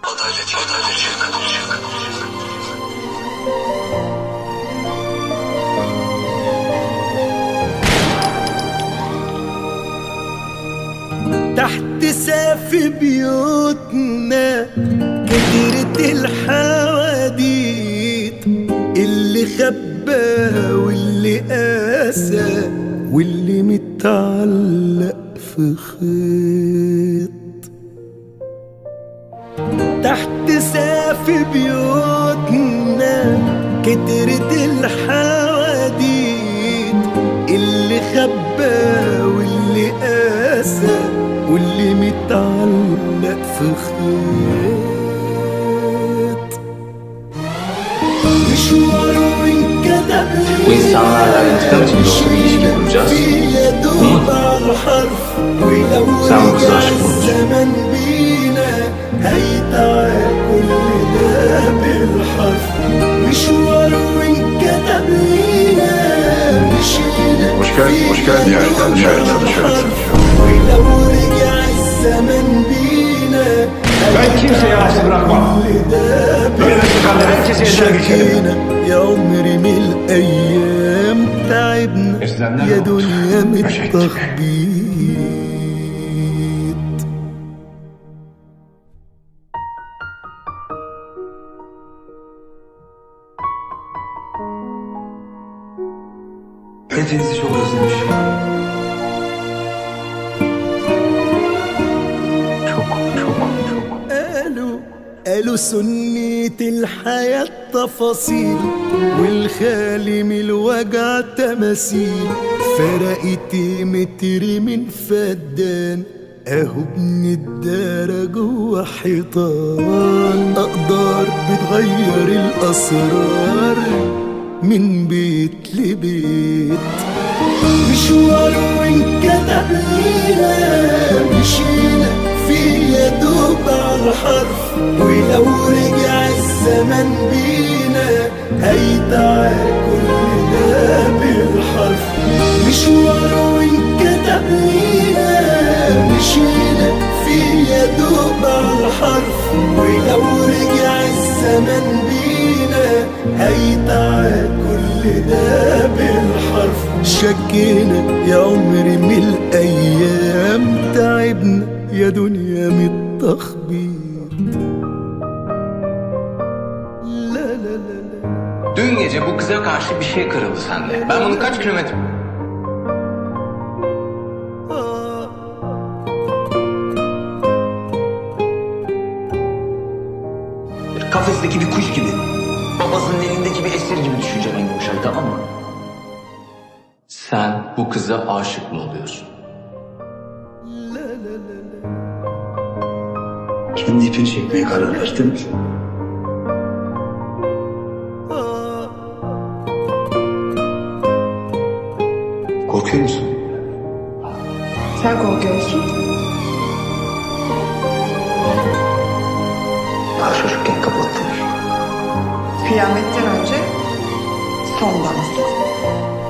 تحت سقف بيوتنا كترت الحواديت، اللي خبى واللي قاسى واللي متعلق في خيط. تحت سقف بيوتنا كترت الحواديت، اللي خبى واللي قاسى واللي متعلق في خيط. مشواره انكتب في يدوب على الحرف، ولو رجع الزمن بينا هيتعاد كل ده بالحرف. مشواره انكتب لينا مشينا في يدوب على الحرف، ولو رجع الزمن بينا ben kimseye aksi bırakmam. Böyle çıkanlar herkese eline geçerim. يا عمري من الأيام تعبنا يا دنيا من التخبيط. Hepinizi çok özlemişim. قالوا سنة الحياة تفاصيل، والخالي من الوجع تماثيل. فرقت متر من فدان اهو بندارة جوا حيطان. اقدار بتغير الاسرار من بيت لبيت. مشواره انكتب لينا مشينا في يدوب على الحرف، ولو رجع الزمن بينا هيتعاد كل ده بالحرف. مشواره انكتب لينا مشينا في يدوب على الحرف، ولو رجع الزمن بينا هيتعاد كل ده بالحرف. شكينا يا عمري من الأيام تعبنا يا دنيا من التخبيط. لا لا لا لا. Dün gece bu kıza karşı bir şey kırıldı sende. Ben bunu kaç kilometre... Bir kafesteki bir kuş gibi. Babasının elindeki bir esir gibi düşüneceğim en yumuşak, tamam mı? Sen bu kıza aşık mı oluyorsun? Kendi ipini çekmeye karar verdin. Korkuyor musun? Sen korkuyorsun. Daha çocukken kapattın. Kıyametten önce son dans.